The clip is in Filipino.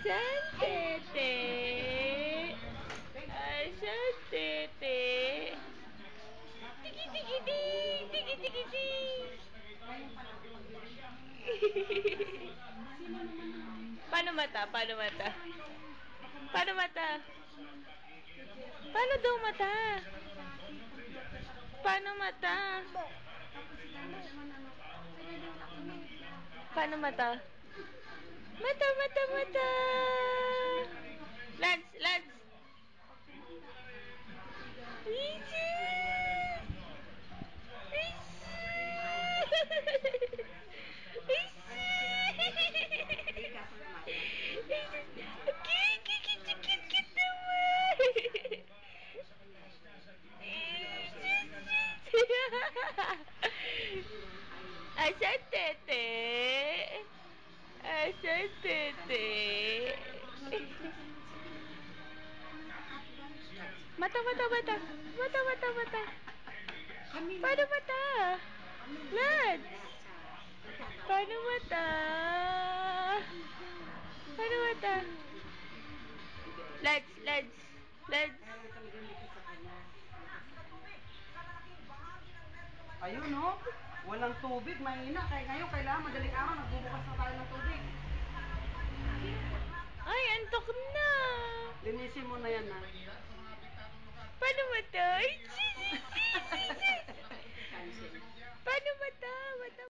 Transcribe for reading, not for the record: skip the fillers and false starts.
Asan, Tete? Asan, Tete? Tiki-tiki-ti! Tiki-tiki-ti! Paano mata? Paano mata? Paano mata? Paano daw mata? Paano mata? Paano mata? Mata, mata, mata! Lance, Lance! Kikit naman! Asan, Tete? Asan, Tete? Mata, mata, mata! Mata, mata, mata! Paano mata? Lance! Paano mata? Paano mata? Lance, Lance! Lance! Ayun, no? Walang tubig, mahina. Kaya ngayon, kailangan madaling araw, nagbubukas na tayo ng tubig. Ay, antok na! Linisin mo na yan, ha? Paano mata? Paano mata? Mata